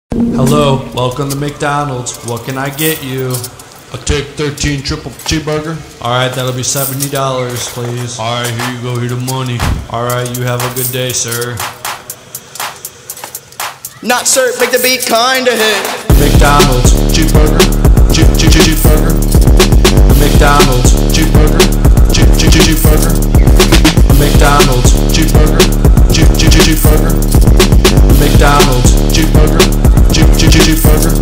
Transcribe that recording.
Hello, welcome to McDonald's. What can I get you? I'll take 13 triple cheeseburger. Alright, that'll be $70, please. Alright, here you go, here the money. Alright, you have a good day, sir. Notserp, make the beat kinda hit. McDonald's cheeseburger, cheeseburger. McDonald's cheeseburger, cheeseburger. McDonald's cheeseburger, cheeseburger. McDonald's cheeseburger, cheeseburger.